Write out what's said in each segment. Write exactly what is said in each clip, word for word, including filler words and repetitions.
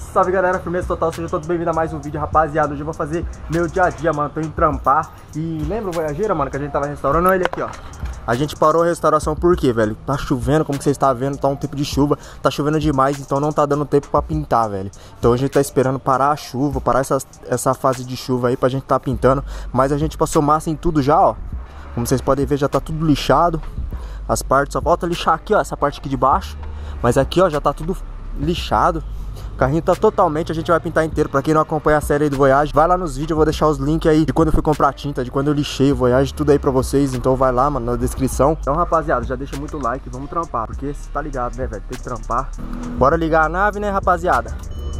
Salve galera, firmeza total, sejam todos bem-vindos a mais um vídeo, rapaziada. Hoje eu vou fazer meu dia a dia, mano, tô indo trampar. E lembra o Voyageira, mano, que a gente tava restaurando? Olha ele aqui, ó. A gente parou a restauração por quê, velho? Tá chovendo, como que vocês estão vendo, tá um tempo de chuva. Tá chovendo demais, então não tá dando tempo pra pintar, velho. Então a gente tá esperando parar a chuva, parar essa, essa fase de chuva aí pra gente tá pintando. Mas a gente passou massa em tudo já, ó. Como vocês podem ver, já tá tudo lixado. As partes, só falta lixar aqui, ó, essa parte aqui de baixo. Mas aqui, ó, já tá tudo lixado. O carrinho tá totalmente, a gente vai pintar inteiro. Pra quem não acompanha a série aí do Voyage, vai lá nos vídeos, eu vou deixar os links aí de quando eu fui comprar tinta, de quando eu lixei o Voyage, tudo aí pra vocês. Então vai lá, mano, na descrição. Então, rapaziada, já deixa muito like, vamos trampar, porque você tá ligado, né, velho? Tem que trampar. Bora ligar a nave, né, rapaziada?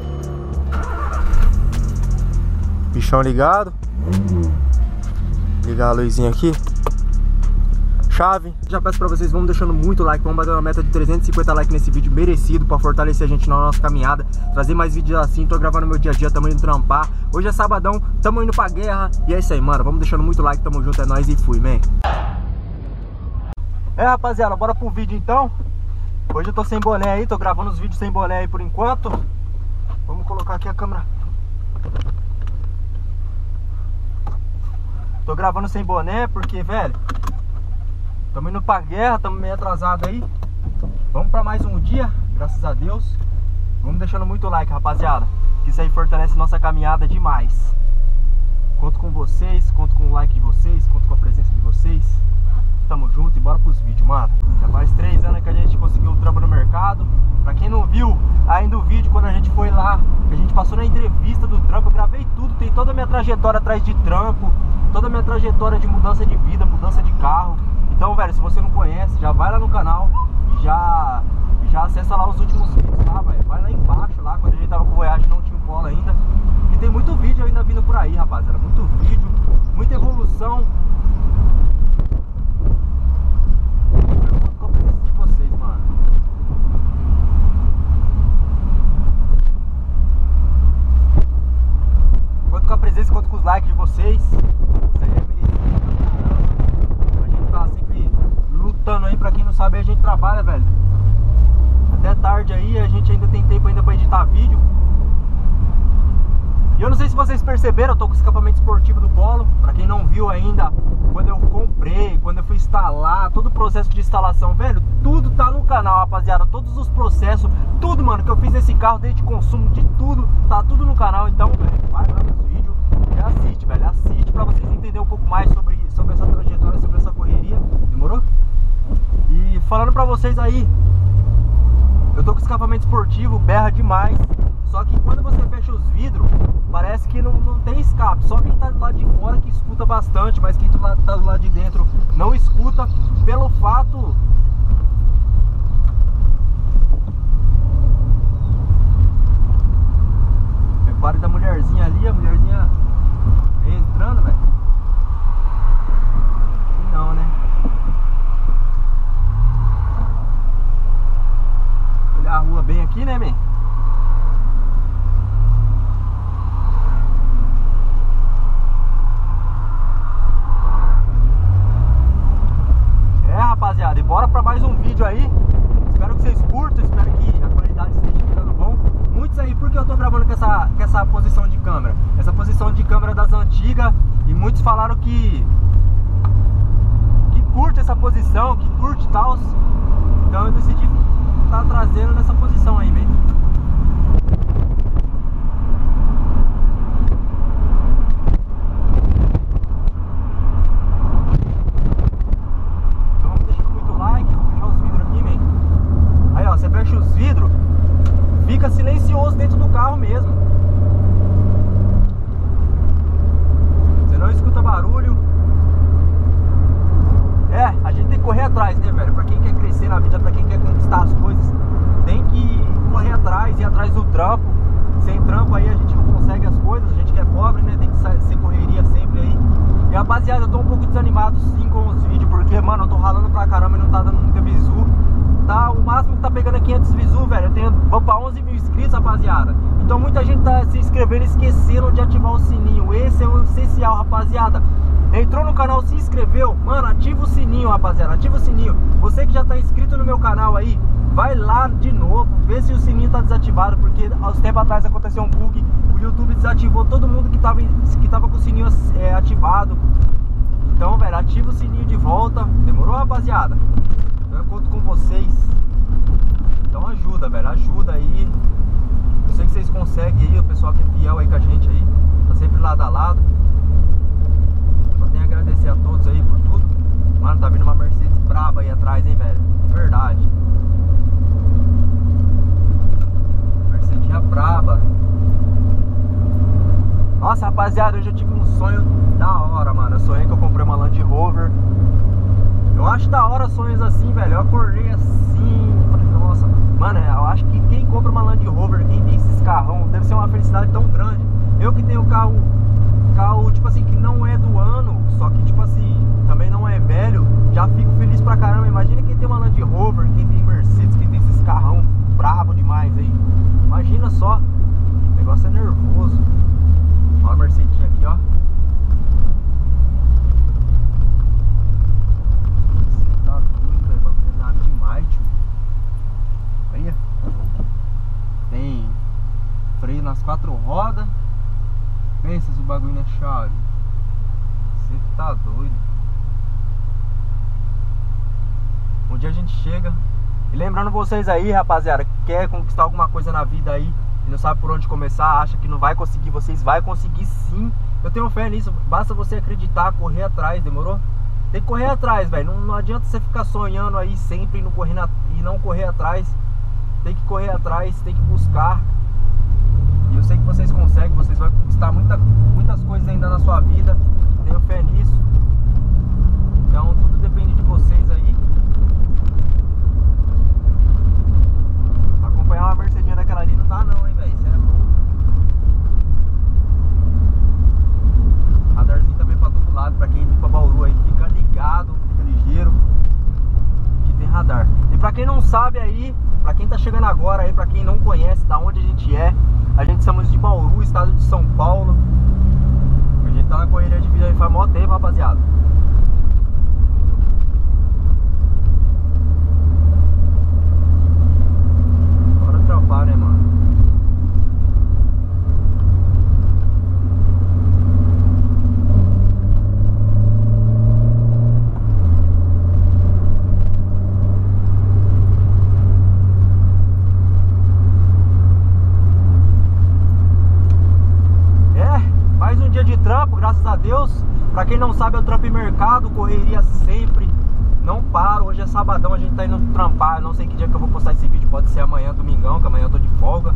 Bichão ligado. Ligar a luzinha aqui. Chave. Já peço pra vocês, vamos deixando muito like, vamos bater uma meta de trezentos e cinquenta likes nesse vídeo, merecido, pra fortalecer a gente na nossa caminhada, trazer mais vídeos assim. Tô gravando meu dia a dia, tamo indo trampar. Hoje é sabadão, tamo indo pra guerra. E é isso aí, mano, vamos deixando muito like, tamo junto, é nóis e fui, man. É, rapaziada, bora pro vídeo então. Hoje eu tô sem boné aí, tô gravando os vídeos sem boné aí por enquanto. Vamos colocar aqui a câmera. Tô gravando sem boné porque, velho, tamo indo pra guerra, tamo meio atrasado aí. Vamos pra mais um dia, graças a Deus. Vamos deixando muito like, rapaziada, que isso aí fortalece nossa caminhada demais. Conto com vocês, conto com o like de vocês, conto com a presença de vocês. Tamo junto e bora pros vídeos, mano. Já faz três anos que a gente conseguiu o trampo no mercado. Pra quem não viu ainda o vídeo, quando a gente foi lá, a gente passou na entrevista do trampo, eu gravei tudo, tem toda a minha trajetória atrás de trampo, toda a minha trajetória de mudança de vida, mudança de carro. Então, velho, se você não conhece, já vai lá no canal e já, já acessa lá os últimos vídeos lá, velho. Vai lá embaixo, lá, quando a gente tava com o Voyage, não tinha o polo ainda. E tem muito vídeo ainda vindo por aí, rapaziada. Muito vídeo, muita evolução. Eu conto com a presença de vocês, mano. Conto com a presença, conto com os likes de vocês. Isso aí é merecido. Lutando aí, pra quem não sabe, a gente trabalha, velho, até tarde aí, a gente ainda tem tempo ainda pra editar vídeo. E eu não sei se vocês perceberam, eu tô com o escapamento esportivo do Polo. Pra quem não viu ainda, quando eu comprei, quando eu fui instalar, todo o processo de instalação, velho, tudo tá no canal, rapaziada. Todos os processos, tudo, mano, que eu fiz nesse carro, desde consumo, de tudo, tá tudo no canal. Então, velho, vai lá nos vídeos e assiste, velho, assiste pra vocês entenderem um pouco mais sobre, sobre essa trajetória, sobre essa correria. Demorou? E falando pra vocês aí, eu tô com escapamento esportivo, berra demais. Só que quando você fecha os vidros, parece que não, não tem escape. Só quem tá do lado de fora que escuta bastante, mas quem tá do lado de dentro não escuta, pelo fato... Repare da mulherzinha ali, a mulherzinha entrando, velho. Não, né? Olhar a rua bem aqui, né, man? É, rapaziada, e bora pra mais um vídeo aí. Espero que vocês curtam, espero que a qualidade esteja ficando bom. Muitos aí, porque eu tô gravando com essa, com essa posição de câmera? Essa posição de câmera das antigas. E muitos falaram que Que curte essa posição, que curte tal. Então eu decidi tá trazendo nessa posição aí, velho. Então vamos deixar muito like, vamos fechar os vidros aqui, velho. Aí, ó, você fecha os vidros, fica silencioso dentro do carro mesmo. Você não escuta barulho. É, a gente tem que correr atrás, né, velho? Pra quem quer crescer na vida, pra quem quer conquistar as coisas, tem que correr atrás, ir atrás do trampo. Sem trampo aí a gente não consegue as coisas, a gente que é pobre, né? Tem que ser correria sempre aí. E rapaziada, eu tô um pouco desanimado sim com os vídeos, porque, mano, eu tô ralando pra caramba e não tá dando muita visu. Tá, o máximo que tá pegando é quinhentos visu, velho. Eu tenho, vou pra onze mil inscritos, rapaziada. Então muita gente tá se inscrevendo e esquecendo de ativar o sininho. Esse é o essencial, rapaziada. Entrou no canal, se inscreveu, mano, ativa o sininho, rapaziada, ativa o sininho. Você que já tá inscrito no meu canal aí, vai lá de novo, vê se o sininho tá desativado, porque há uns tempos atrás aconteceu um bug, o YouTube desativou todo mundo que tava, que tava com o sininho é, ativado. Então, velho, ativa o sininho de volta. Demorou, rapaziada? Então eu conto com vocês. Então ajuda, velho, ajuda aí. Eu sei que vocês conseguem aí, o pessoal que é fiel aí com a gente aí, tá sempre lado a lado. Só tenho a agradecer a todos aí por tudo. Mano, tá vindo uma Mercedes braba aí atrás, hein, velho? Verdade. Mercedinha braba. Nossa, rapaziada, hoje eu tive um sonho da hora, mano. Eu sonhei que eu comprei uma Land Rover. Eu acho da hora sonhos assim, velho. Eu acordei assim, falei, nossa, mano, eu acho que quem compra uma Land Rover, quem tem esses carrão, deve ser uma felicidade tão grande. Eu que tenho carro, carro, tipo assim, que não é do ano, só que, tipo assim, também não é velho, já fico feliz pra caramba. Imagina quem tem uma Land Rover, quem tem Mercedes, quem tem esses carrão brabo demais aí. Imagina só, o negócio é nervoso. Olha a Mercedinha aqui, ó. Você tá doido, velho. O bagulho é nave demais, tio. Olha. Tem freio nas quatro rodas. Pensa se o bagulho não é chave. Você tá doido. Um dia a gente chega. E lembrando vocês aí, rapaziada, que quer conquistar alguma coisa na vida aí e não sabe por onde começar, acha que não vai conseguir, vocês vai conseguir sim. Eu tenho fé nisso, basta você acreditar, correr atrás, demorou? Tem que correr atrás, velho. Não, não adianta você ficar sonhando aí sempre e não correr, na, e não correr atrás. Tem que correr atrás, tem que buscar. E eu sei que vocês conseguem, vocês vão conquistar muita, muitas coisas ainda na sua vida. Tenho fé nisso. Então tudo depende de vocês aí. Acompanhar uma Mercedinha daquela ali não dá não, hein, velho. Isso é louco. Radarzinho também pra todo lado. Pra quem vir pra Bauru aí, fica ligado, fica ligeiro, que tem radar. E pra quem não sabe aí, pra quem tá chegando agora aí, pra quem não conhece da onde a gente é, a gente somos de Bauru, estado de São Paulo. A gente tá na correria de vida aí faz mó tempo, rapaziada. Bora trampar, né, mano? Graças a Deus. Pra quem não sabe, eu trampo em mercado, correria sempre, não paro. Hoje é sabadão, a gente tá indo trampar. Eu não sei que dia que eu vou postar esse vídeo, pode ser amanhã, domingão, que amanhã eu tô de folga.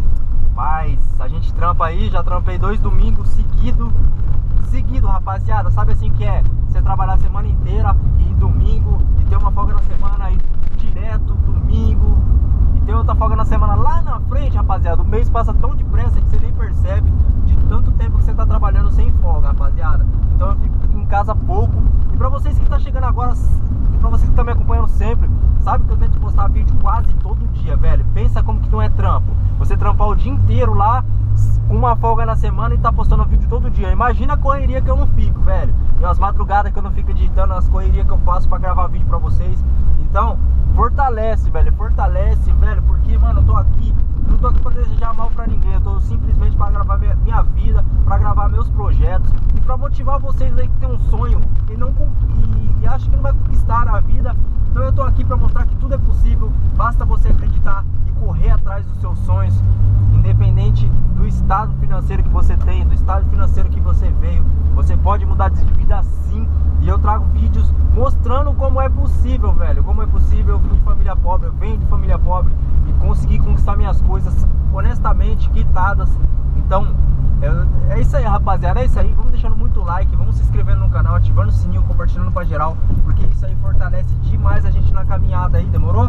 Mas a gente trampa aí, já trampei dois domingos seguido Seguido, rapaziada, sabe assim que é? Você trabalhar a semana inteira e domingo, e ter uma folga na semana aí direto, domingo, e ter outra folga na semana lá na frente, rapaziada. O mês passa tão depressa que você nem percebe de tanto tempo que você tá trabalhando sem folga, rapaziada. Então eu fico em casa pouco. E pra vocês que tá chegando agora, e pra vocês que estão me acompanhando sempre, sabe que eu tento postar vídeo quase todo dia, velho. Pensa como que não é trampo. Você trampar o dia inteiro lá, com uma folga na semana, e tá postando vídeo todo dia. Imagina a correria que eu não fico, velho. E as madrugadas que eu não fico editando, as correrias que eu faço pra gravar vídeo pra vocês. Então, fortalece, velho. Fortalece, velho. Porque, mano, eu tô aqui, não tô aqui pra desejar mal pra ninguém. Eu tô simplesmente pra gravar minha, minha vida, pra gravar meus projetos, e pra motivar vocês aí que tem um sonho e não e, e acha que não vai conquistar na vida. Então eu tô aqui pra mostrar que tudo é possível. Basta você acreditar e correr atrás dos seus sonhos, independente do estado financeiro que você tem, do estado financeiro que você veio. Você pode mudar de vida sim. E eu trago vídeos mostrando como é possível, velho. Como é possível. Eu vim de família pobre, eu venho de família pobre e consegui conquistar minhas coisas honestamente, quitadas. Então é, é isso aí, rapaziada. É isso aí. Vamos deixando muito like, vamos se inscrevendo no canal, ativando o sininho, compartilhando pra geral, porque isso aí fortalece demais a gente na caminhada aí, demorou?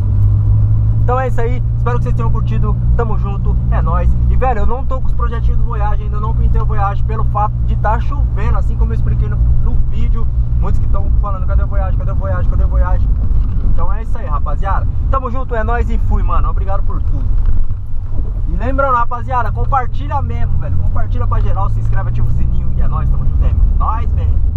Então é isso aí, espero que vocês tenham curtido, tamo junto, é nóis. E velho, eu não tô com os projetinhos do Voyage, ainda não pintei o Voyage pelo fato de estar chovendo, assim como eu expliquei no, no vídeo. Muitos que estão falando, cadê o Voyage, cadê o Voyage, cadê o Voyage? Então é isso aí, rapaziada. Tamo junto, é nóis e fui, mano, obrigado por tudo. E lembrando, rapaziada, compartilha mesmo, velho, compartilha pra geral, se inscreve, ativa o sininho e é nóis, tamo junto, é nóis, velho.